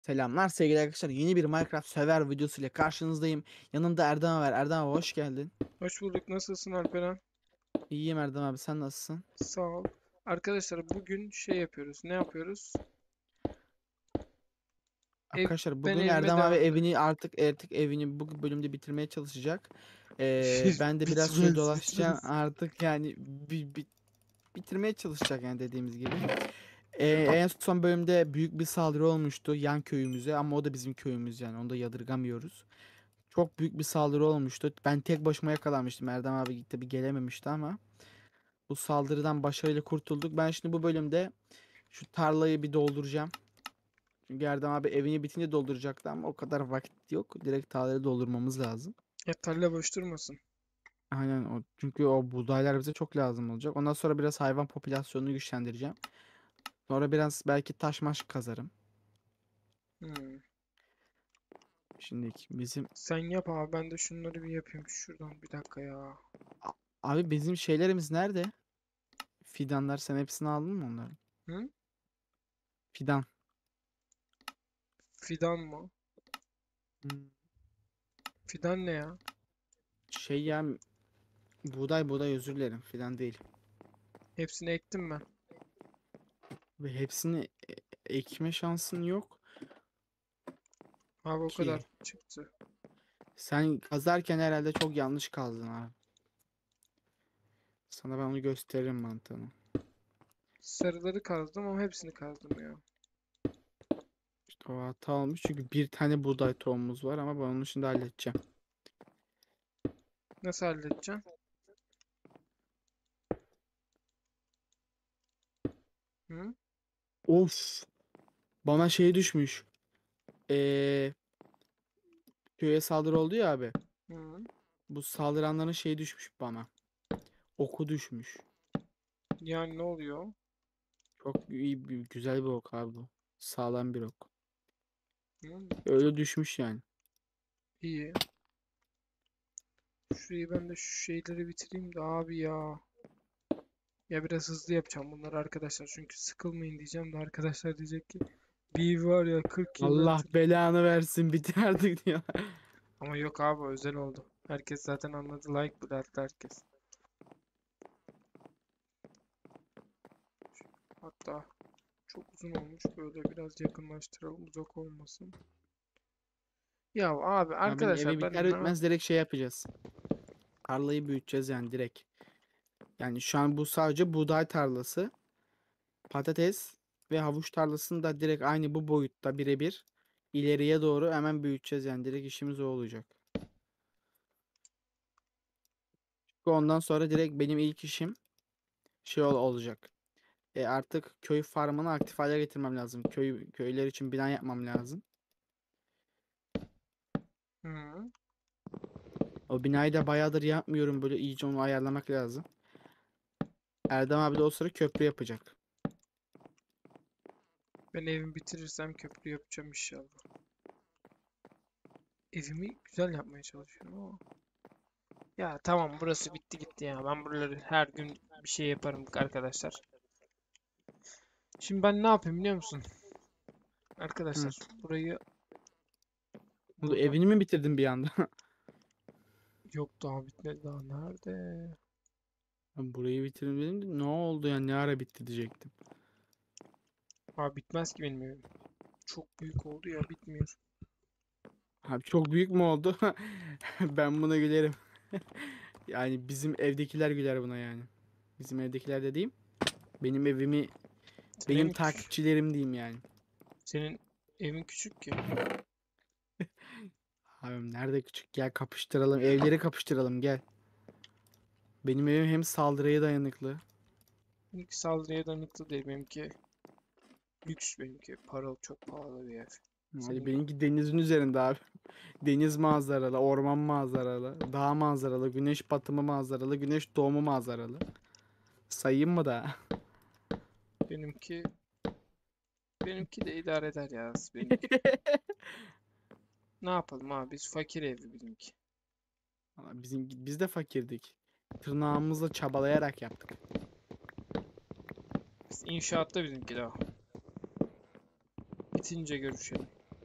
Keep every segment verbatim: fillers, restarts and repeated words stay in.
Selamlar sevgili arkadaşlar. Yeni bir Minecraft Server videosu ile karşınızdayım. Yanımda Erdem var. Erdem abi hoş geldin. Hoş bulduk. Nasılsın Alperen? İyiyim Erdem abi, sen nasılsın? Sağ ol. Arkadaşlar bugün şey yapıyoruz. Ne yapıyoruz? Ev, Arkadaşlar ben bugün evime Erdem abi devam ediyorum. evini artık artık evini bu bölümde bitirmeye çalışacak. Ee, ben de biraz şöyle Bitmez, dolaşacağım bitmez. artık, yani bi- bi- bitirmeye çalışacak yani, dediğimiz gibi. Ee, en son bölümde büyük bir saldırı olmuştu yan köyümüze, ama o da bizim köyümüz, yani onu da yadırgamıyoruz. Çok büyük bir saldırı olmuştu. Ben tek başıma yakalanmıştım. Erdem abi gitti bir gelememişti ama. Bu saldırıdan başarıyla kurtulduk. Ben şimdi bu bölümde şu tarlayı bir dolduracağım. Çünkü Erdem abi evini bitince dolduracaktı ama o kadar vakit yok. Direkt tarlayı doldurmamız lazım. Ya tarla boş durmasın. Aynen o. Çünkü o buğdaylar bize çok lazım olacak. Ondan sonra biraz hayvan popülasyonunu güçlendireceğim. Sonra biraz belki taş maş kazarım. Hmm. Şimdi bizim Sen yap abi. Ben de şunları bir yapayım. Şuradan bir dakika ya. A- abi bizim şeylerimiz nerede? Fidanlar, sen hepsini aldın mı onların? Hı? Fidan. Fidan mı? Hmm. Fidan ne ya? Şey ya, buğday buğday, özür dilerim. Fidan değil. Hepsini ektim ben. Ve hepsini e- ekme şansın yok Abi o kadar ki. çıktı. Sen kazarken herhalde çok yanlış kazdın abi. Sana ben onu gösteririm, mantığını. Sarıları kazdım ama hepsini kazdım ya. İşte o hata olmuş çünkü bir tane buğday tohumumuz var, ama ben onu şimdi halledeceğim. Nasıl halledeceğim? Hı? Of! Bana şey düşmüş. Ee, köye saldırı oldu ya abi. Hı? Bu saldıranların şey düşmüş bana. Oku düşmüş. Yani ne oluyor? Çok iyi, bir, güzel bir ok abi bu. Sağlam bir ok. Hı? Öyle düşmüş yani. İyi. Şurayı ben de şu şeyleri bitireyim de abi ya. Ya biraz hızlı yapacağım bunları arkadaşlar. Çünkü sıkılmayın diyeceğim de arkadaşlar diyecek ki bir ev var ya kırk yılda Allah bitir. belanı versin, bitir artık diyor. Ama yok abi özel oldu. Herkes zaten anladı. Like bile attı herkes. Hatta çok uzun olmuş. Böyle biraz yakınlaştıralım. Uzak olmasın. Ya abi Abinin evi arkadaşlar biter ben ne yap- bitmez direkt şey yapacağız. Tarlayı büyüteceğiz yani, direkt. Yani şu an bu sadece buğday tarlası. Patates ve havuç tarlasını da direkt aynı bu boyutta birebir ileriye doğru hemen büyüteceğiz, yani direkt işimiz o olacak. Ondan sonra direkt benim ilk işim şey ol- olacak. E artık köy farmını aktif hale getirmem lazım. Köy köyler için bina yapmam lazım. Hı. O binayı da bayağıdır yapmıyorum, böyle iyice onu ayarlamak lazım. Erdem abi de o sıra köprü yapacak. Ben evimi bitirirsem köprü yapacağım inşallah. Evimi güzel yapmaya çalışıyorum ama. Ya tamam burası bitti gitti ya. Ben buraları her gün bir şey yaparım arkadaşlar. Şimdi ben ne yapayım biliyor musun? Hı. Arkadaşlar burayı Bu buradan evini mi bitirdin bir anda? yok daha bitmedi daha nerede? Ben burayı bitirdim dedim de ne oldu ya, ne ara bitti diyecektim. Abi bitmez ki benim evim. Çok büyük oldu ya bitmiyor. Abi çok büyük mü oldu? Ben buna gülerim. Yani bizim evdekiler güler buna yani. Bizim evdekiler dediğim benim evimi, Senin benim evin küçük. takipçilerim diyeyim yani. Senin evin küçük ki. Abim nerede küçük, gel kapıştıralım, evleri kapıştıralım, gel. Benim evim hem saldırıya dayanıklı. Benimki saldırıya dayanıklı değil. Benimki lüks benimki. Paralı çok pahalı bir ev. Hadi Seninki. benimki denizin üzerinde abi. Deniz manzaralı, orman manzaralı, dağ manzaralı, güneş batımı manzaralı, güneş doğumu manzaralı. Sayayım mı da? Benimki benimki de idare eder ya benimki. Ne yapalım abi biz fakir evi bizimki. Valla Bizim, biz de fakirdik. Tırnağımızla çabalayarak yaptık. Biz inşaatta bizimki daha. Bitince görüşelim.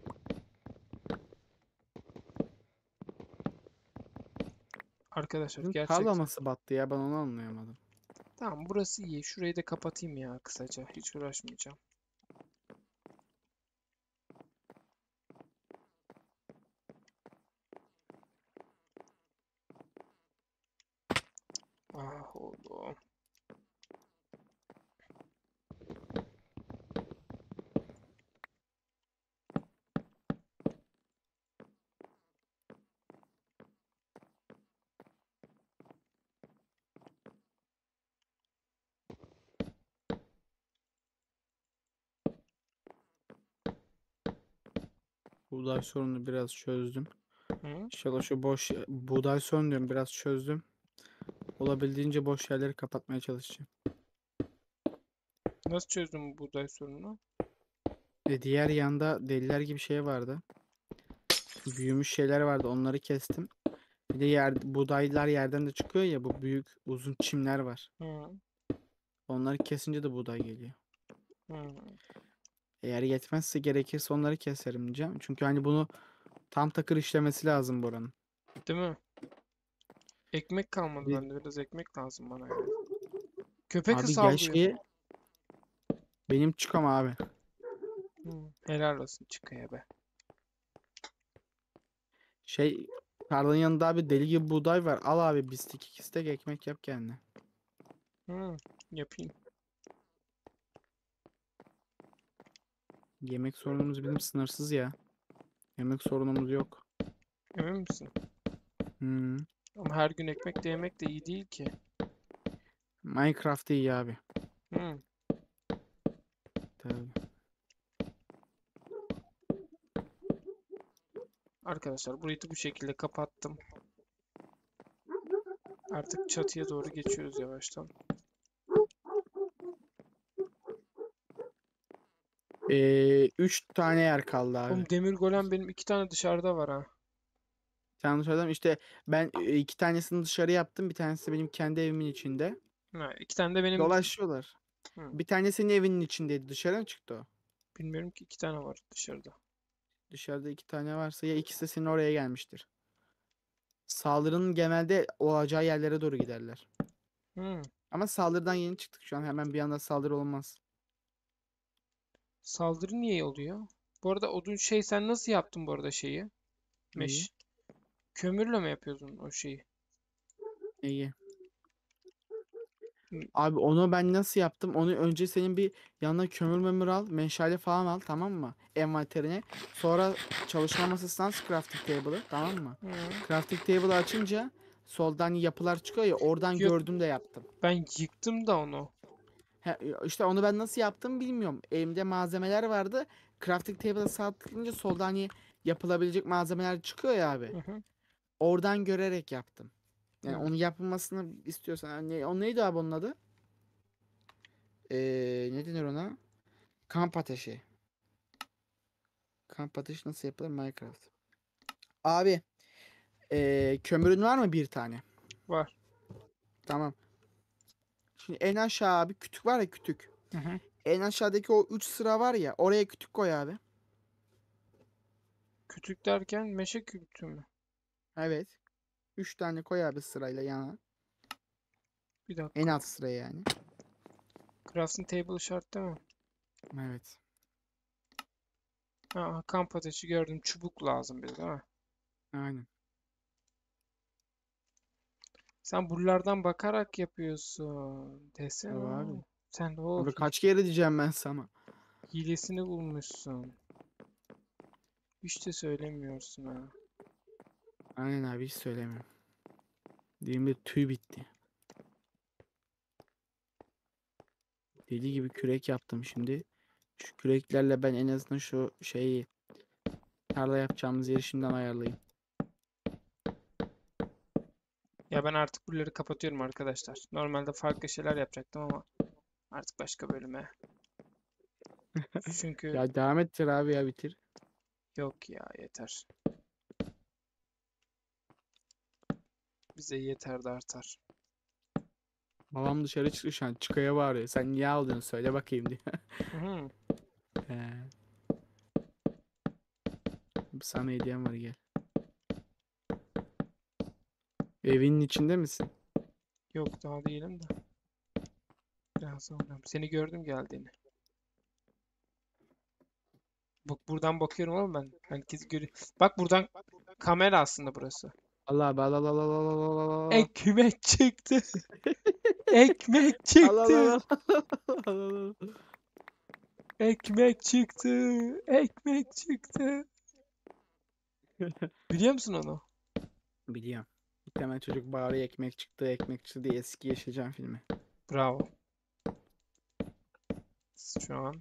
Arkadaşlar Bizim tarla gerçekten. nasıl battı ya, ben onu anlayamadım. Tamam, burası iyi. Şurayı da kapatayım ya kısaca. Hiç uğraşmayacağım. Ah oğlum. Buğday sorununu biraz çözdüm. Hı? İnşallah şu boş buğday sorunu diyorum, biraz çözdüm. Olabildiğince boş yerleri kapatmaya çalışacağım. Nasıl çözdün bu buğday sorununu? E diğer yanda deliler gibi şey vardı. Büyümüş şeyler vardı, onları kestim. Bir de yer, buğdaylar yerden de çıkıyor ya, bu büyük uzun çimler var. Hı, Onları kesince de buğday geliyor. hı. Eğer yetmezse gerekirse onları keserim diyeceğim. Çünkü hani bunu tam takır işlemesi lazım buranın. Değil mi? Ekmek kalmadı Bir- bende. Biraz ekmek lazım bana ya. Köpek Abi gel ısaldıyor. şeyi, benim çıkam abi. Hı, helal olsun çıkaya be. Şey, tarlanın yanında abi deli gibi buğday var. Al abi bistik iki istek ekmek yap kendine. Hı, yapayım. Yemek sorunumuz bizim sınırsız ya. Yemek sorunumuz yok. Emin misin? Hmm. Ama her gün ekmek de yemek de iyi değil ki. Minecraft iyi abi. Hı. Tabii. Arkadaşlar burayı da bu şekilde kapattım. Artık çatıya doğru geçiyoruz yavaştan. Ee, üç tane yer kaldı abi. Oğlum demir golem benim iki tane dışarıda var ha. Sen söyledim işte, ben e, iki tanesini dışarı yaptım. Bir tanesi benim kendi evimin içinde. Ha, iki tane de benim... Dolaşıyorlar. Hı, Bir tanesi senin evinin içindeydi. Dışarı mı çıktı o? bilmiyorum ki iki tane var dışarıda. Dışarıda iki tane varsa ya ikisi de senin oraya gelmiştir. Saldırının genelde olacağı yerlere doğru giderler. Hı. Ama saldırıdan yeni çıktık şu an. Hemen bir anda saldırı olmaz. Saldırı niye oluyor? Bu arada odun şey sen nasıl yaptın bu arada şeyi? İyi. Meş. Kömürle mi yapıyordun o şeyi? İyi. Hı, Abi onu ben nasıl yaptım? Onu önce senin bir yanına kömür memür al. Meşale falan al, tamam mı? Envanterine. Sonra çalışma masasından crafting table'ı, tamam mı? hı. Crafting table'ı açınca soldan yapılar çıkıyor ya, oradan Yok, gördüm de yaptım. ben yıktım da onu. He, işte onu ben nasıl yaptım bilmiyorum. Elimde malzemeler vardı. Crafting table'a sağ tıklayınca soldan hani yapılabilecek malzemeler çıkıyor ya abi. Hı hı, Oradan görerek yaptım. Yani hı. onu yapılmasını istiyorsan. Hani, o neydi abi onun adı? Ee, ne denir ona? Kamp ateşi. Kamp ateşi nasıl yapılır Minecraft? Abi ee, kömürün var mı bir tane? Var. Tamam. Şimdi en aşağı abi kütük var ya, kütük. Hı hı. En aşağıdaki o üç sıra var ya, oraya kütük koy abi. Kütük derken meşe kütüğü mü? Evet. Üç tane koy abi sırayla yana. Bir En dakika. alt sıraya yani. Crafting table şart değil mi? Evet. Ha, kamp ateşi gördüm. Çubuk lazım bir de değil mi? Aynen. Sen buralardan bakarak yapıyorsun. Tabii Desene. abi. Sen o Abi hi- kaç kere diyeceğim ben sana. hilesini bulmuşsun. Hiç de söylemiyorsun ha. Aynen abi, hiç söylemiyorum. Dilimde tüy bitti. Deli gibi kürek yaptım şimdi. Şu küreklerle ben en azından şu şeyi, tarla yapacağımız yeri şimdiden ayarlayayım. Ya ben artık buraları kapatıyorum arkadaşlar. Normalde farklı şeyler yapacaktım ama artık başka bölüme. Çünkü Ya devam ettir abi, ya bitir. yok ya yeter. Bize yeter de artar. Babam dışarı çıktı şu an, çıkaya bağırıyor. Sen niye aldın söyle bakayım diye. Hı hı. He. Sana hediyem var, gel. Evinin içinde misin? Yok daha değilim de. Biraz sonra. Seni gördüm geldiğini. Bak buradan bakıyorum oğlum ben. Herkes görüyor. Bak buradan kamera aslında burası. Allah abi, al al al al al al al al al. Ekmek çıktı. Ekmek Al al al çıktı. al al al al. Ekmek çıktı. Ekmek çıktı. Biliyor musun onu? Biliyorum. Bir tane çocuk bağırıyor, ekmek çıktı, ekmek çıktı diye, eski Yeşilçam filmi. Bravo. Şu an.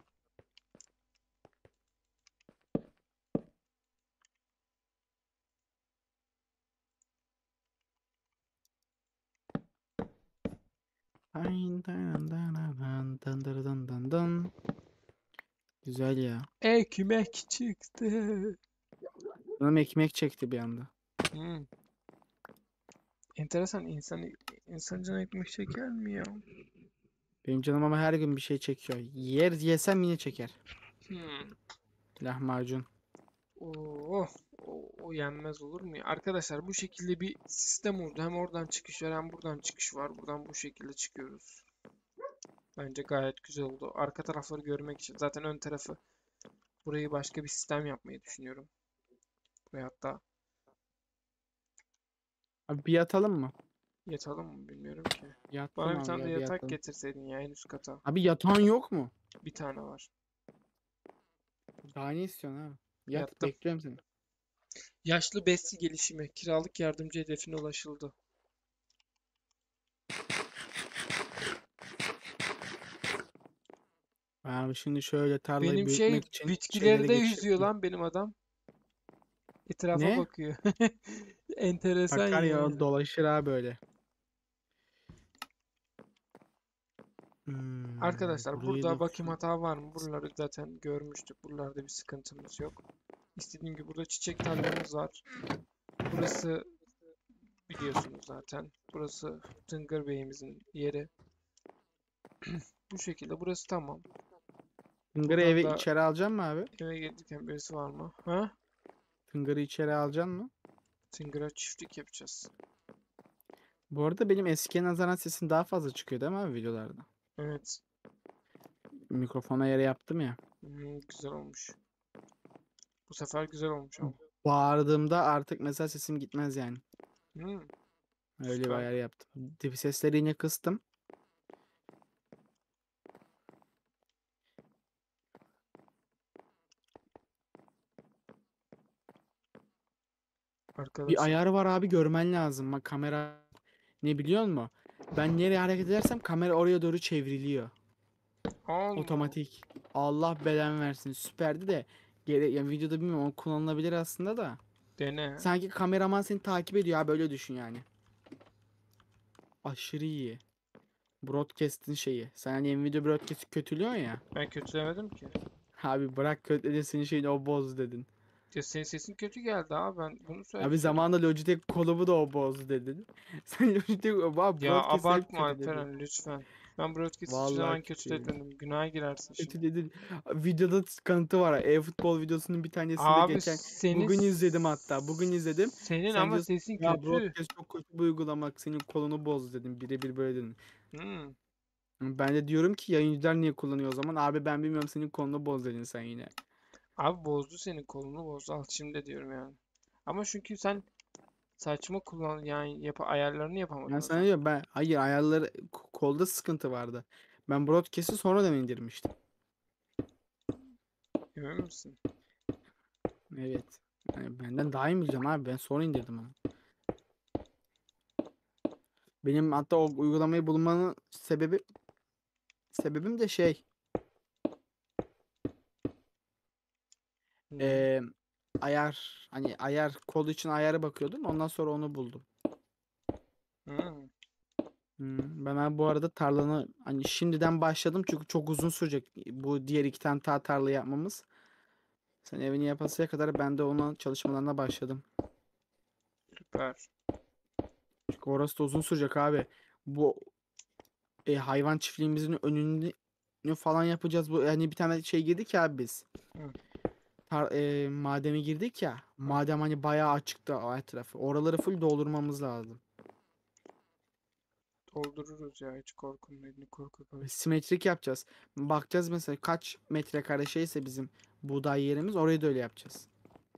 Dın dın dın dın dın dın dın dın dın. Güzel ya. Ekmek çıktı. Canım ekmek çekti bir anda. Hmm. Enteresan insan insan canı ekmek çeker mi ya? Benim canım ama her gün bir şey çekiyor. Yer yesem yine çeker. Hmm. Lahmacun. Oo, o, o yenmez olur mu ya? Arkadaşlar bu şekilde bir sistem oldu. Hem oradan çıkış var hem buradan çıkış var. Buradan bu şekilde çıkıyoruz. Bence gayet güzel oldu. Arka tarafları görmek için. Zaten ön tarafı burayı başka bir sistem yapmayı düşünüyorum. Ve hatta Abi bir yatalım mı? yatalım mı bilmiyorum ki. Yattım Bana bir abi tane de ya, bir yatak yatalım. getirseydin ya en üst kata. Abi yatağın yok mu? Bir tane var. Daha ne istiyorsun abi? Yat, Yattım. bekliyorum seni. Yaşlı besci gelişimi. Kiralık yardımcı hedefine ulaşıldı. Abi şimdi şöyle tarlayı Benim şey büyütmek için bitkileri şeyleri de yüzüyor geçirelim. lan benim adam. Etrafa Ne? bakıyor. Enteresan Bakar ya, ya. o dolaşır abi böyle. Hmm, Arkadaşlar burayı burada da bakım su. hata var mı? Buraları zaten görmüştük. Buralarda bir sıkıntımız yok. İstediğim gibi burada çiçek tarlamız var. Burası biliyorsunuz zaten. Burası Tıngır Bey'imizin yeri. Bu şekilde burası tamam. Tıngırı Buradan eve da içeri alacaksın mı abi? eve gelirken birisi var mı? Ha? Tıngırı içeri alacaksın mı? Tıngır'a çiftlik yapacağız. Bu arada benim eskiye nazaran sesin daha fazla çıkıyor değil mi abi videolarda? Evet. Mikrofona yere yaptım ya. Hmm, güzel olmuş. Bu sefer güzel olmuş ama. Bağırdığımda artık mesela sesim gitmez yani. Hmm, Öyle bir süper. ayar yaptım. Dip sesleri yine kıstım. Bir Arkadaşlar. ayarı var abi, görmen lazım. Bak kamera, ne biliyor musun? Ben nereye hareket edersem kamera oraya doğru çevriliyor. Allah. Otomatik. Allah belanı versin. Süperdi de. Gere yani videoda bilmiyorum, o kullanılabilir aslında da. Dene. Sanki kameraman seni takip ediyor abi, böyle düşün yani. Aşırı iyi. Broadcast'in şeyi. Sen hani Nvidia Broadcast'i kötülüyorsun ya. Ben kötülemedim ki. Abi bırak kötüledin, senin şeyini o bozdu dedin. Ya senin sesin kötü geldi abi. Ben bunu Abi söylüyorum. zamanında Logitech kolumu da o bozdu dedin. Sen Logitech abi Ya Broadcast'ı hep abartma kötüledin. Alperen lütfen. Ben broadcast hiçbir Vallahi zaman kötü. kötülemedim. Günaha girersin şimdi. Kötüledin. Videoda kanıtı var. E-futbol videosunun bir tanesinde Abi geçen. senin Bugün izledim hatta. Bugün izledim. senin Sen ama diyorsun sesin ya kötü. Broadcast çok kötü bir uygulama, senin kolunu bozdu dedim. Birebir böyle dedim. Hmm. Ben de diyorum ki yayıncılar niye kullanıyor o zaman? Abi ben bilmiyorum, senin kolunu boz dedin sen yine. Abi bozdu senin kolunu bozdu. Al şimdi diyorum yani. Ama çünkü sen saçma kullan yani yap ayarlarını yapamadın Ben o sana zaman. diyorum, ben hayır, ayarları k- kolda sıkıntı vardı. Ben Broadcast'i sonradan indirmiştim. Emin misin? Evet. Yani benden daha iyi mi bileceksin abi? Ben sonra indirdim onu. Benim hatta o uygulamayı bulmanın sebebi sebebim de şey. Ne? eee, ayar, hani ayar kod için ayara bakıyordum. Ondan sonra onu buldum. Hmm. Hmm, ben abi bu arada tarlanı hani şimdiden başladım çünkü çok uzun sürecek bu diğer iki tane ta tarla yapmamız. Sen evini yapasıya kadar ben de onun çalışmalarına başladım. Süper. Çünkü orası da uzun sürecek abi. Bu e, hayvan çiftliğimizin önünü falan yapacağız. Bu yani bir tane şey girdik ya abi biz. Hı, Tar e, mademe girdik ya. hı. Madem hani bayağı açıktı o etrafı. Oraları full doldurmamız lazım. Doldururuz ya, hiç korkunmayın, korku koy. Simetrik yapacağız. Bakacağız mesela kaç metrekare şeyse bizim buğday yerimiz, orayı da öyle yapacağız.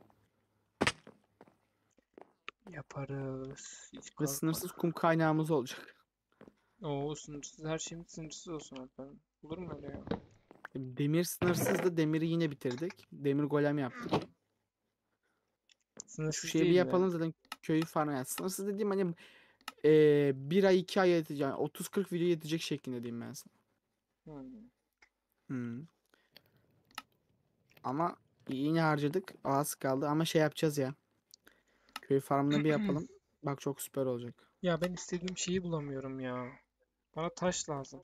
Yaparız. Hiç Ve korkma. sınırsız kum kaynağımız olacak. Oo, sınırsız, her şeyimiz sınırsız olsun Alperen. Olur mu öyle ya? Demir sınırsızdı. Demiri yine bitirdik. Demir golem yaptık. Şu Sınırsız şeyi bir değil mi? yapalım zaten, köyü falan. Yani sınırsız dediğim hani eee bir ay iki ay yetecek. Yani otuz kırk video yetecek şeklinde diyeyim ben sana. Hmm. Hmm. Ama yine harcadık. Az kaldı ama şey yapacağız ya. Köy farmını bir yapalım. Bak çok süper olacak. Ya ben istediğim şeyi bulamıyorum ya. Bana taş lazım.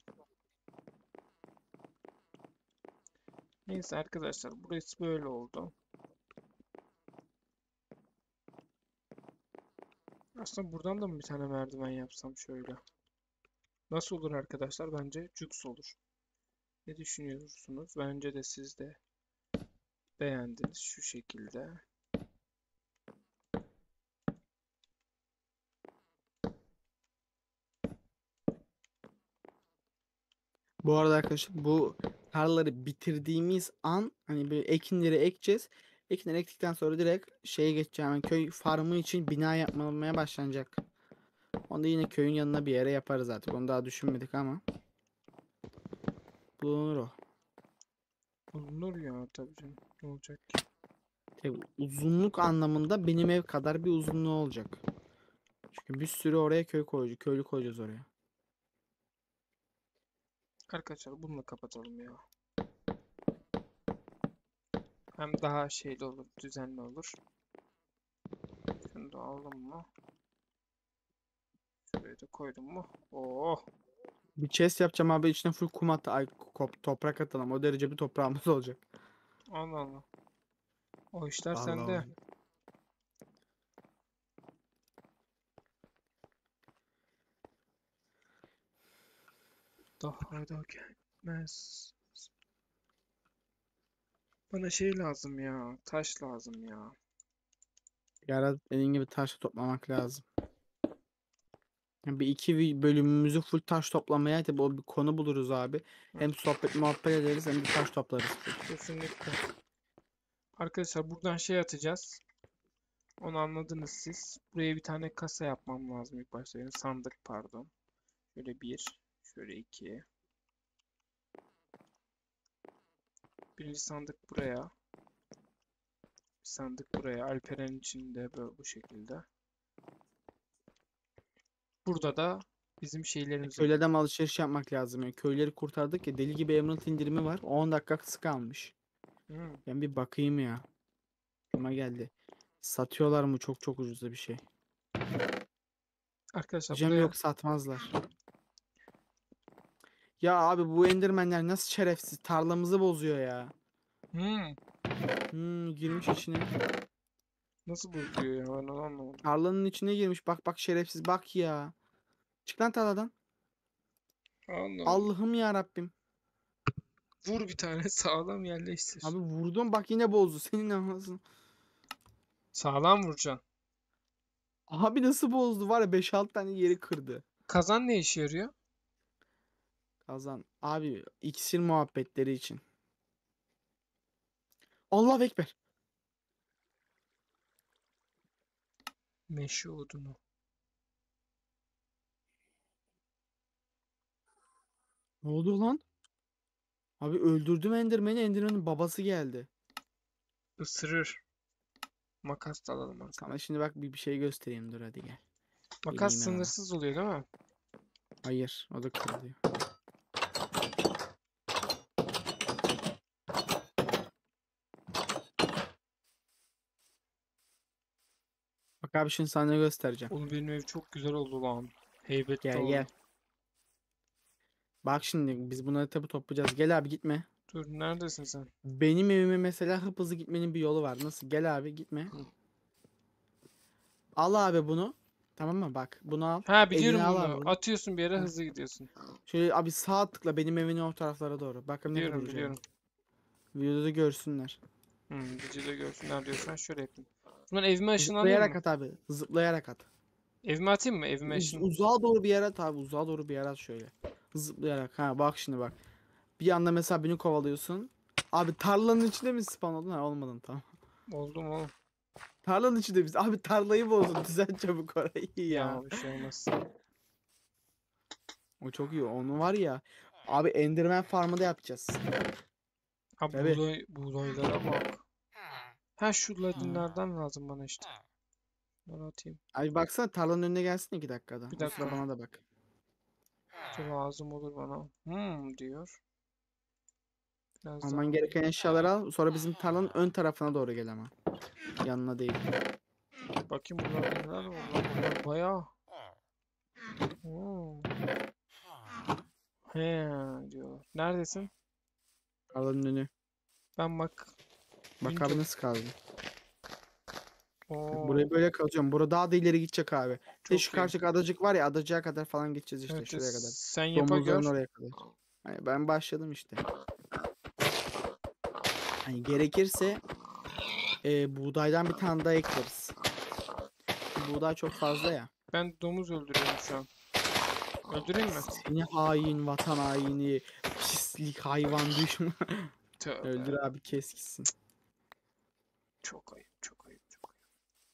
Neyse arkadaşlar, burası böyle oldu. Aslında buradan da mı bir tane merdiven yapsam şöyle? Nasıl olur arkadaşlar? Bence cüks olur. Ne düşünüyorsunuz? Bence de siz de beğendiniz şu şekilde. Bu arada arkadaşlar bu tarlaları bitirdiğimiz an hani bir ekinleri ekeceğiz. Ekinleri ektikten sonra direkt şeye geçeceğim. Yani köy farmı için bina yapmaya başlanacak. Onu da yine köyün yanına bir yere yaparız artık. Onu daha düşünmedik ama. Bulunur o. Bulunur ya tabii canım. Ne olacak ki? Tabii uzunluk anlamında benim ev kadar bir uzunluğu olacak. Çünkü bir sürü oraya köy koyacağız. Köylü koyacağız oraya. Arkadaşlar bununla kapatalım ya. Hem daha şeyli olur, düzenli olur. Şunu da aldım mı? Şuraya da koydum mu? Oo, Bir chest yapacağım abi, içine full kum at, ay, kop- toprak atalım. O derece bir toprağımız olacak. Allah Allah. O işler Vallahi sende. olacak. Daha da gelmez. Bana şey lazım ya. Taş lazım ya. Bir ara dediğin gibi taş toplamak lazım. Yani bir iki vi- bölümümüzü full taş toplamaya, tabi o bir konu buluruz abi. Hı, Hem sohbet muhabbet ederiz hem de taş toplarız full. kesinlikle. Arkadaşlar buradan şey atacağız. Onu anladınız siz. Buraya bir tane kasa yapmam lazım ilk başta. Yani sandık pardon. Şöyle bir. Şöyle iki. Birinci sandık buraya. Bir sandık buraya. Alperen için de böyle bu şekilde. Burada da bizim şeylerimizi koy. Köylerden alışveriş yapmak lazım. Yani köyleri kurtardık ya, deli gibi Emerald indirimi var. on dakika kısa kalmış. Hmm. Ben bir bakayım ya. Ama geldi. Satıyorlar mı çok çok ucuza bir şey? Arkadaşlar Diyeceğim buraya yok, satmazlar. Ya abi bu endermenler nasıl şerefsiz, tarlamızı bozuyor ya. hmm. Hmm, girmiş içine. Nasıl bozuyor ya, ben onu anlamadım. Tarlanın içine girmiş, bak bak şerefsiz, bak ya. Çık lan tarladan. Allah Allah. Allah'ım ya Rabbim. Vur bir tane sağlam yerleştir. Abi vurdum bak, yine bozdu senin anasını. Sağlam vuracaksın. Abi nasıl bozdu var ya, beş altı tane yeri kırdı. Kazan ne işe yarıyor? Kazan. Abi iksir muhabbetleri için. Allah ekber. Meşe odunu. Ne oldu lan? Abi öldürdüm Enderman'i. Enderman'in babası geldi. Isırır. Makas da alalım Sana arkadaş. şimdi bak bir, bir şey göstereyim, dur hadi gel. Makas Geleyim yanına. sınırsız oluyor değil mi? Hayır, o da kırılıyor. Bak abi şimdi sana ne göstereceğim. Oğlum benim ev çok güzel oldu lan. Heybetli Gel oldu. gel. Bak şimdi biz bunları tabi toplayacağız. Gel abi gitme. Dur, neredesin sen? Benim evime mesela hıp hızlı gitmenin bir yolu var. Nasıl? Gel abi gitme. Hı. Al abi bunu. Tamam mı? Bak bunu al. Ha, Eline biliyorum al abi bunu. bunu. Atıyorsun bir yere, Heh. hızlı gidiyorsun. Şöyle abi sağ tıkla benim evimin o taraflara doğru. Bakın ne kadar Biliyorum güzel. biliyorum. Videoda görsünler. Hmm, videoda görsünler diyorsan şöyle yapayım. Bunlar evime ışınlanıyor Zıplayarak mu? at abi. Zıplayarak at. Evime atayım mı? Evime Uz- şimdi. uzağa doğru bir yere at abi. Uzağa doğru bir yere at şöyle. Zıplayarak. Ha bak şimdi bak. Bir anda mesela beni kovalıyorsun. Abi tarlanın içinde mi spawn oldun? Ha olmadın tamam. Oldu mu oğlum? Tarlanın içinde biz. Abi tarlayı bozdun. Düzen çabuk orayı ya. Ya bir şey olmaz. O çok iyi. Onu var ya. Abi Enderman farmı da yapacağız. Ha Tabii. buğday, buğdaylara bak. Ha şu Ha. ladinlerden lazım bana işte. Bunları atayım. Abi baksana tarlanın önüne gelsin iki dakikada. Bir O sıra dakika. bana da bak. Şu lazım olur bana. Hmm diyor. Biraz daha Alman alayım. gereken eşyaları al. Sonra bizim tarlanın ön tarafına doğru gel ama. Yanına değil. Bakayım bunlarda neler var lan. Bunlar bayağı. Hmm. He diyor. Neredesin? Tarlanın önü. Ben bak. Bak Windows. abi nasıl kaldı. Bak Oo, burayı böyle kazacağım. Bura daha da ileri gidecek abi. Ve şu çok iyi. karşıdaki adacık var ya adacığa kadar falan gideceğiz işte Evet, şuraya kadar. sen yapa Domuzların gör. oraya kadar. Hani ben başladım işte. Hani gerekirse e, buğdaydan bir tane daha ekleriz. Buğday çok fazla ya. Ben domuz öldürüyorum şu an. Öldüreyim mi? Seni hain, vatan haini, pislik, hayvan düşman. Öldür Tövbe. abi kes gitsin. Çok ayıp, çok ayıp, çok ayıp.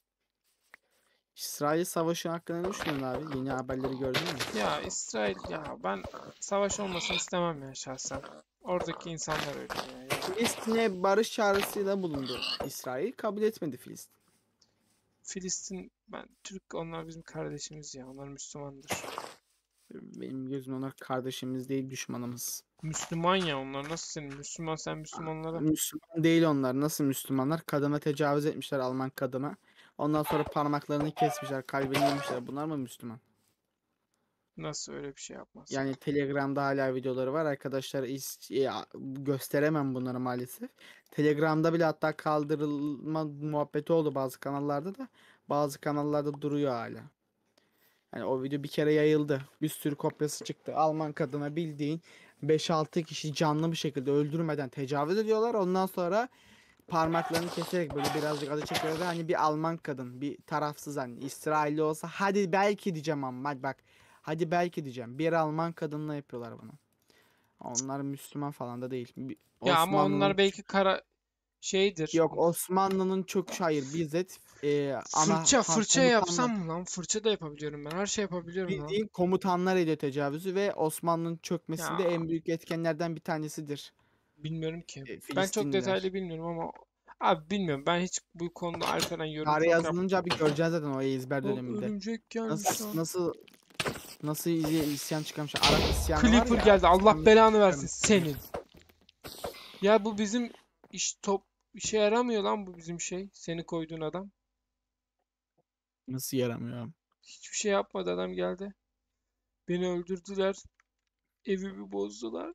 İsrail Savaşı hakkında ne düşünüyorsun abi? Yeni haberleri gördün mü? Ya İsrail ya ben savaş olmasını istemem ya şahsen. Oradaki insanlar öyle ya. Yazık. Filistin'e barış çağrısıyla bulundu. İsrail kabul etmedi Filistin. Filistin ben Türk onlar bizim kardeşimiz ya. Onlar Müslümandır. Benim gözüm onlar kardeşimiz değil düşmanımız. Müslüman ya onlar. Nasıl senin? Müslüman sen Müslümanlara. Müslüman değil onlar. Nasıl Müslümanlar? Kadına tecavüz etmişler Alman kadına. Ondan sonra parmaklarını kesmişler, kalbini yemişler. Bunlar mı Müslüman? Nasıl öyle bir şey yapmazsın? Yani Telegram'da hala videoları var. Arkadaşlar is- ya, gösteremem bunları maalesef. Telegram'da bile hatta kaldırılma muhabbeti oldu bazı kanallarda da. Bazı kanallarda duruyor hala. Yani o video bir kere yayıldı. Bir sürü kopyası çıktı. Alman kadına bildiğin beş altı kişi canlı bir şekilde öldürmeden tecavüz ediyorlar. Ondan sonra parmaklarını keserek böyle birazcık acı çekiyorlar. Hani bir Alman kadın, bir tarafsız hani İsrailli olsa hadi belki diyeceğim ama hadi bak. Hadi belki diyeceğim. Bir Alman kadınla yapıyorlar bunu. Onlar Müslüman falan da değil. Bir- Ya ama Osmanlı'nın onlar belki kara şeydir. yok Osmanlı'nın çok hayır bizzat e, ana Fırça ha, fırça komutanlar yapsam mı lan? Fırça da yapabiliyorum ben. Her şey yapabiliyorum lan. bildiğin komutanlar ediyor tecavüzü ve Osmanlı'nın çökmesinde Ya en büyük etkenlerden bir tanesidir. bilmiyorum ki. E, Ben çok detaylı Filistinliler. bilmiyorum ama abi bilmiyorum. Ben hiç bu konuda Alperen yorum Tarih çok yap. yazılınca bir göreceğiz zaten o ezber Lan döneminde. örümcek gelmiş Nasıl lan. nasıl nasıl is- isyan çıkarmışlar. Arap isyanı var Creeper ya. geldi. Allah İslam'ı belanı versin çıkarmışlar. senin. Ya bu bizim iş top işe yaramıyor lan bu bizim şey. Seni koyduğun adam. Nasıl yaramıyor? Hiçbir şey yapmadı adam geldi. Beni öldürdüler. Evimi bozdular.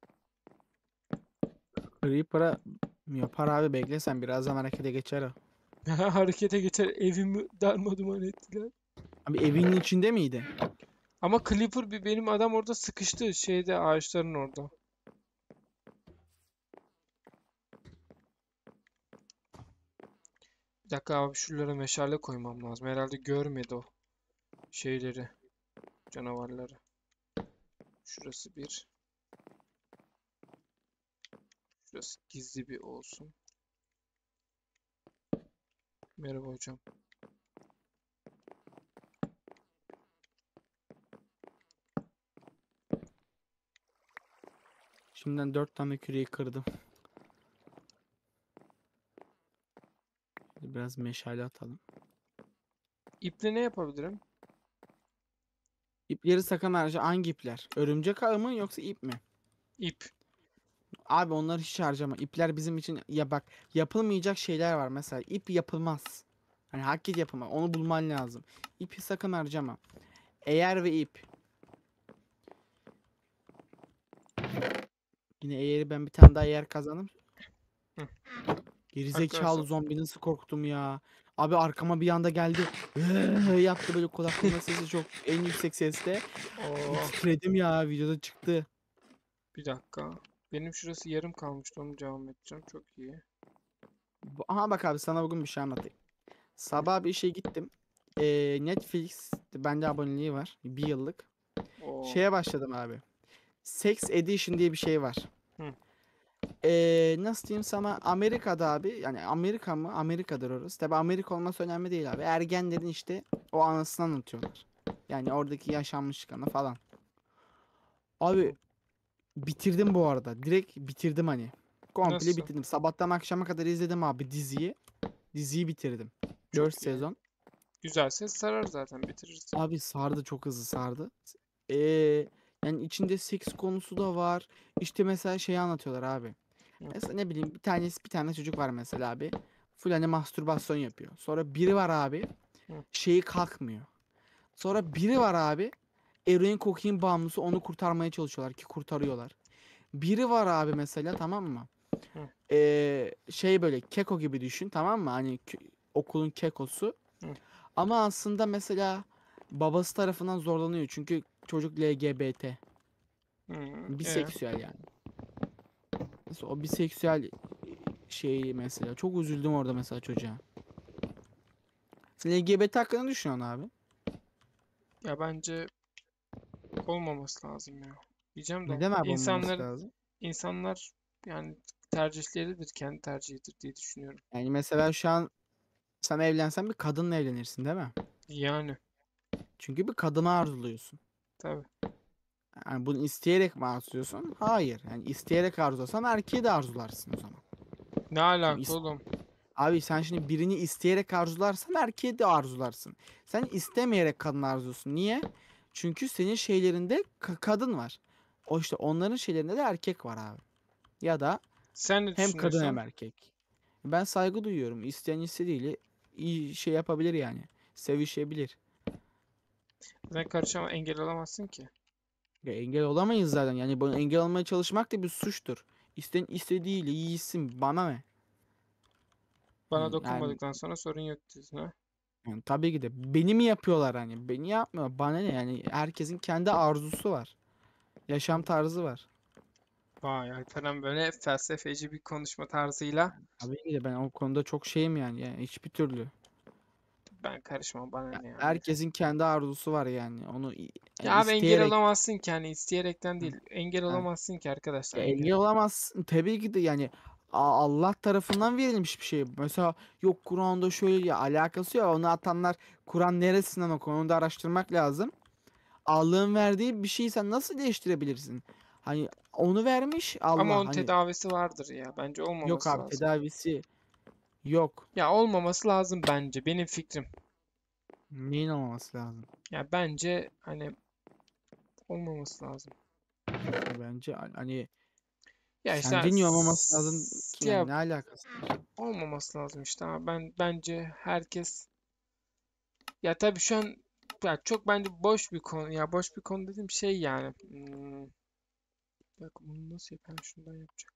Creeper'a yapar abi bekle sen birazdan harekete geçer o. Harekete geçer evimi darmaduman ettiler. Abi evinin içinde miydi? Ama Clipper bir benim adam orada sıkıştı şeyde ağaçların orada. Bir dakika abi şuralara meşale koymam lazım. Herhalde görmedi o şeyleri, canavarları. Şurası bir. Şurası gizli bir olsun. Merhaba hocam. Şimdiden dört tane küreği kırdım. Biraz meşale atalım. İple ne yapabilirim? İpleri sakın harca. Hangi ipler? Örümcek ağı mı yoksa ip mi? İp. Abi onları hiç harcama. İpler bizim için ya bak yapılmayacak şeyler var. Mesela ip yapılmaz. Hani hareket yapılmaz. Onu bulman lazım. İpi sakın harcama. Eğer ve ip. Yine eğeri ben bir tane daha eğer kazanım. Hı. Gerizekalı Arkadaşlar. zombi nasıl korktum ya. Abi arkama bir anda geldi. Yaptı böyle kulaklığımın sesi çok en yüksek seste. Oo, Titredim ya videoda çıktı. bir dakika. Benim şurası yarım kalmıştı. Onu devam edeceğim. Çok iyi. Bu- Aha bak abi sana bugün bir şey anlatayım. Hı. Sabah bir işe gittim. Ee, Netflix bende aboneliği var. Bir yıllık. Oo. Şeye başladım abi. Sex Edition diye bir şey var. Hı. Ee, nasıl diyeyim sana, Amerika'da abi, yani Amerika mı? Amerika'dır orası. Tabi Amerika olması önemli değil abi. Ergenlerin işte o anısını anlatıyorlar. Yani oradaki yaşanmışlıklarını falan. Abi Hı. bitirdim bu arada. Direkt bitirdim hani. Komple Nasıl? bitirdim. Sabahtan akşama kadar izledim abi diziyi. Diziyi bitirdim. Dört Çok iyi. sezon. Güzelse sarar zaten bitirirsin. Abi sardı, çok hızlı sardı. Ee, yani içinde seks konusu da var. İşte mesela şeyi anlatıyorlar abi. Hı. Mesela ne bileyim, bir tanesi bir tane çocuk var mesela abi. Full hani mastürbasyon yapıyor. Sonra biri var abi, Hı. şeyi kalkmıyor. Sonra biri var abi, eroin kokain bağımlısı, onu kurtarmaya çalışıyorlar ki kurtarıyorlar. Biri var abi mesela, tamam mı? Hı. Ee, şey böyle keko gibi düşün, tamam mı? Hani kö- okulun kekosu. Hı. Ama aslında mesela babası tarafından zorlanıyor. Çünkü çocuk L G B T. Hı. E. Biseksüel yani. Mesela o biseksüel şeyi mesela. Çok üzüldüm orada mesela çocuğa. Sen L G B T hakkında ne düşünüyorsun abi? Ya bence olmaması lazım ya. Diyeceğim de Neden abi olmaması insanlar lazım? insanlar yani tercihleridir, kendi tercihidir diye düşünüyorum. Yani mesela şu an sen evlensen bir kadınla evlenirsin değil mi? Yani Çünkü bir kadını arzuluyorsun. tabii. Yani bunu isteyerek mi arzuluyorsun? Hayır. Yani isteyerek arzulasan erkeği de arzularsın o zaman. Ne Şimdi alaka is- oğlum? abi sen şimdi birini isteyerek arzularsan erkeği de arzularsın. Sen istemeyerek kadın arzuluyorsun. Niye? Çünkü senin şeylerinde ka- kadın var. O işte onların şeylerinde de erkek var abi. Ya da Sen ne hem kadın hem düşünüyorsun? erkek. Ben saygı duyuyorum. İsteyen istediğiyle iyi şey yapabilir yani. Sevişebilir. Sen karışamam, engel olamazsın ki. Ya engel olamayız zaten. Yani bunu engel olmaya çalışmak da bir suçtur. İsteyen istediğiyle iyisin. Bana ne? Bana Hani yani, dokunmadıktan sonra sorun yok diyorsun ha. yani tabii ki de beni mi yapıyorlar hani? Beni yapmıyor. Bana ne yani? Herkesin kendi arzusu var. Yaşam tarzı var. Vay Alperen böyle felsefeci bir konuşma tarzıyla Tabii ki de ben o konuda çok şeyim yani. Yani hiçbir türlü. ben karışmam bana Ya ne yani. herkesin kendi arzusu var yani. Onu i- Ya yani abi engel isteyerek. olamazsın ki hani isteyerekten değil. Engel Ha. olamazsın ki arkadaşlar Ya engel. engel olamazsın. Tabii ki de yani A- Allah tarafından verilmiş bir şey. Mesela yok Kur'an'da şöyle, ya alakası yok. Onu atanlar Kur'an neresinden okuyor? Onu da araştırmak lazım. Allah'ın verdiği bir şeyi sen nasıl değiştirebilirsin? Hani onu vermiş Ama Allah. onun Hani tedavisi vardır ya. Bence yok olmaması abi, lazım. tedavisi yok. Ya olmaması lazım bence. Benim fikrim. Neyin olmaması lazım? Ya bence hani olmaması lazım. Bence hani Ya işte sence niye olmaması lazım ki, s- ya yani ne alakası? olmaması lazım işte ama ben bence herkes ya tabii şu an ya çok bence boş bir konu ya boş bir konu dediğim şey yani hmm, bak bunu nasıl yapayım şundan yapacak.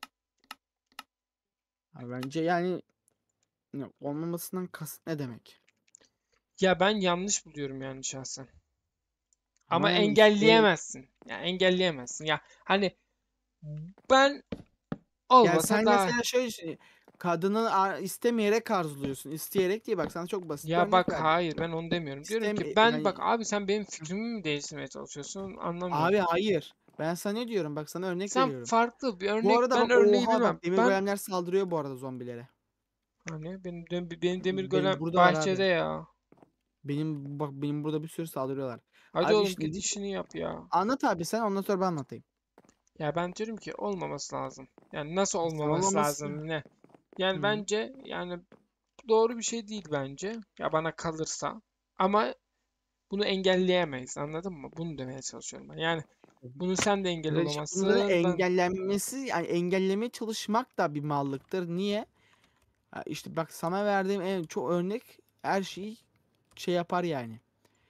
Ha, bence yani ne- olmamasından kasıt ne demek? Ya ben yanlış buluyorum yani şahsen. Ama Ama yani isteyerek. engelleyemezsin. Ya engelleyemezsin. Ya hani ben Ya olmasa sen daha mesela şöyle düşün. Kadını ar- istemeyerek arzuluyorsun. İsteyerek değil, bak sana çok basit bir ya örnek bak verdim. hayır ben onu demiyorum. Diyorum İstem ki ben bak yani abi sen benim fikrimi mi değiştirmeye çalışıyorsun? Anlamıyorum. abi hayır. Ben sana ne diyorum? Bak sana örnek Sen veriyorum. farklı bir Bu örnek arada ben bak, örneği oha bilmem. bak, demir Ben golemler saldırıyor bu arada zombilere. hani benim dem- benim demir Benim golem buradalar bahçede abi. ya. Benim bak, benim burada bir sürü saldırıyorlar. Hadi Abi oğlum işte git dedik, işini yap ya. anlat abi sen, ondan sonra ben anlatayım. Ya ben diyorum ki olmaması lazım. Yani nasıl Sen olmaması olmaması. lazım ne? Yani Hı. bence yani doğru bir şey değil bence. Ya bana kalırsa. Ama bunu engelleyemeyiz. Anladın mı? Bunu demeye çalışıyorum ben. Yani bunu sen de engel Evet, işte bunları olamazsın. Ben engellenmesi, yani engellemeye çalışmak da bir mallıktır. Niye? Ha, işte bak, sana verdiğim en çok örnek her şeyi şey yapar yani.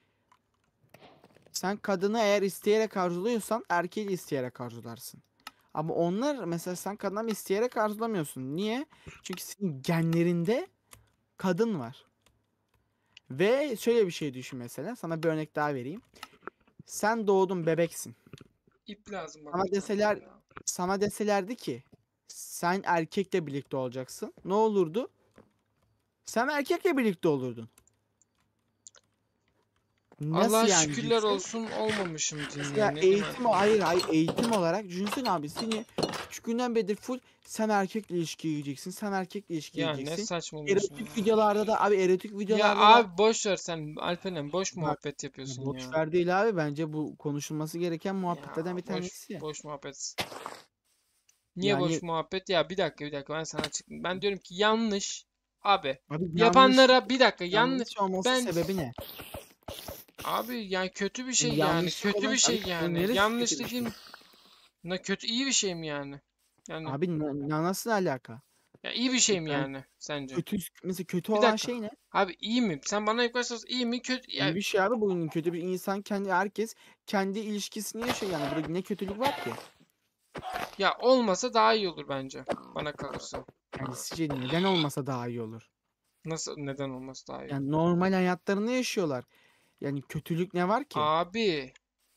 Sen kadını eğer isteyerek arzuluyorsan erkeği de isteyerek arzularsın. Ama onlar mesela, sen kadını isteyerek arzulamıyorsun. Niye? Çünkü senin genlerinde kadın var. Ve şöyle bir şey düşün mesela. Sana bir örnek daha vereyim. Sen doğdun, bebeksin. ip lazım bana bir Sana tane daha deseler ya. sana deselerdi ki sen erkekle birlikte olacaksın. Ne olurdu? Sen erkekle birlikte olurdun. Nasıl Allah'a yani şükürler cinsel? olsun olmamışım Mesela diyeyim. Ne diyeyim eğitim arkadaş? hayır hayır eğitim olarak düşünsene abi seni küçüklüğünden beridir full sen erkekle ilişkiye gireceksin. Sen erkekle ilişkiye Ya ne gireceksin. saçmalıyorsun Erotik ya. videolarda da abi erotik Ya videolarda da abi boş ver sen Alperen boş bak muhabbet ya yapıyorsun boş ya. ver değil abi bence bu konuşulması gereken muhabbetlerden Ya bir boş tanesi. boş muhabbet. Niye boş Yani muhabbet? Ya bir dakika bir dakika ben sana açıklayayım. Ben diyorum ki yanlış. Abi abi yanlış yapanlara bir dakika yanlış. yanlış olması Ben sebebi ne? abi yani kötü bir Yani şey yani. yanlışlık Kötü olan bir abi şey bunun yani. neresi Yanlış kötü bir şey? dediğim ne kötü iyi bir şey mi yani? Yani Abi na- na- nasıl alaka? ya iyi bir şey mi Yani yani sence? kötü mesela kötü Bir olan dakika. şey ne? Abi iyi mi? Sen bana ilk başta iyi mi kötü İyi ya, bir şey abi bugün kötü bir insan kendi herkes kendi ilişkisini yaşıyor yani burada ne kötülük var ki? ya olmasa daha iyi olur bence. Bana kalırsa. Yani sizce neden olmasa daha iyi olur? Nasıl neden olması daha iyi Yani olur? normal hayatlarını yaşıyorlar. Yani kötülük ne var ki? Abi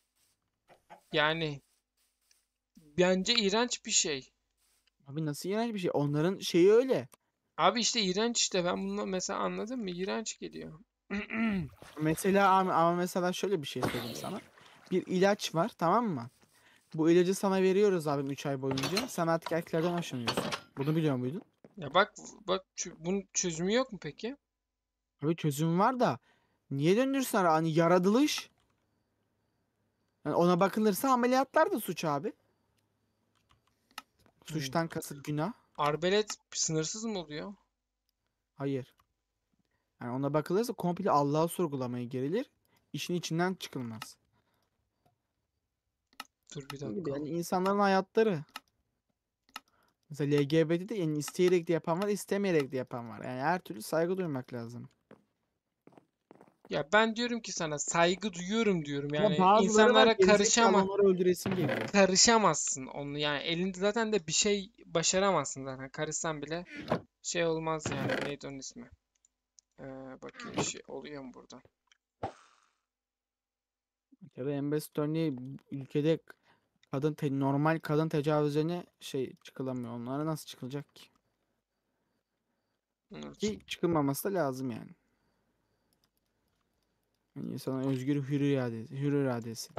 yani bence iğrenç bir şey. Abi nasıl iğrenç bir şey? Onların şeyi öyle. Abi işte iğrenç işte ben bunu mesela anladın mı? İğrenç geliyor. Mesela ama, ama mesela şöyle bir şey söyleyeyim sana. Bir ilaç var tamam mı? Bu ilacı sana veriyoruz abim üç ay boyunca. Sen artık erkeklerden hoşlanıyorsun. Bunu biliyor muydun? Ya bak bak çö- bunun çözümü yok mu peki? Abi çözüm var da niye döndürsün ara- hani yaratılış? Yani ona bakılırsa ameliyatlar da suç abi. Hmm. Suçtan kasıt günah. Arbelet sınırsız mı oluyor? Hayır. Yani ona bakılırsa komple Allah'ı sorgulamaya girilir. İşin içinden çıkılmaz. Dur bir Bunun gibi dakika. yani insanların hayatları. Mesela L G B T'de yani isteyerek de yapan var, istemeyerek de yapan var. Yani her türlü saygı duymak lazım. Ya ben diyorum ki sana saygı duyuyorum diyorum. Ama Yani bazıları var insanlara gerizekalı karışama onları öldüresin geliyor. karışamazsın onu. Yani elinde zaten de bir şey başaramazsın zaten. Karışsan bile şey olmaz yani. Neydi onun ismi? Ee, bakayım bir şey oluyor mu burada? Ya da en basit örneği ülkede kadın te- normal kadın tecavüzlerine şey çıkılamıyor. Onlara nasıl çıkılacak ki? Evet. Ki çıkılmaması da lazım yani. Yani insanın özgür hür iradesi, hür iradesi.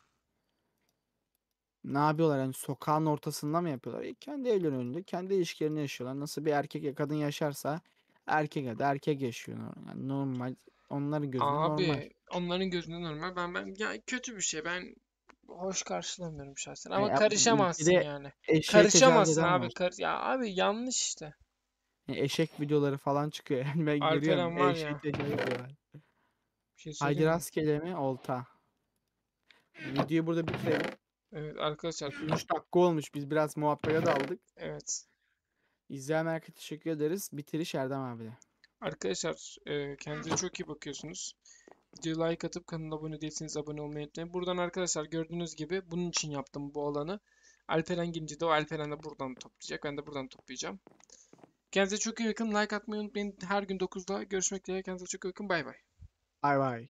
Ne yapıyorlar yani sokağın ortasında mı yapıyorlar? E, kendi evlerinin önünde kendi ilişkilerini yaşıyorlar. Nasıl bir erkek ya kadın yaşarsa erkek ya da erkek yaşıyor. nor- Yani normal onların gözünde normal. Abi onların gözünde normal. Ben ben ya kötü bir şey. Ben hoş karşılamıyorum şahsen. Yani Ama ya bu karışamazsın ülkede yani. eşeğe tecavüz Karışamazsın eden abi. var. Kar ya abi yanlış işte. Yani eşek videoları falan çıkıyor. Yani ben görüyorum Alperen var eşeğe ya. tecavüz ediyorlar. Bir şey Haydi söyleyeyim mi? rastgele mi? Olta. Videoyu burada bitirelim. Evet arkadaşlar. otuz üç dakika olmuş. Biz biraz muhabbete daldık. Evet. İzleyen herkese teşekkür ederiz. Bitiriş Erdem abi de. Arkadaşlar e, kendinize çok iyi bakıyorsunuz. Videoya like atıp kanala abone değilseniz abone olmayı unutmayın. Buradan arkadaşlar gördüğünüz gibi bunun için yaptım bu alanı. Alperen gelince de o Alperen de buradan toplayacak. Ben de buradan toplayacağım. Kendinize çok iyi bakın. Like atmayı unutmayın. Her gün dokuzda görüşmek dileğiyle. Kendinize çok iyi bakın. Bay bay. Bay bay.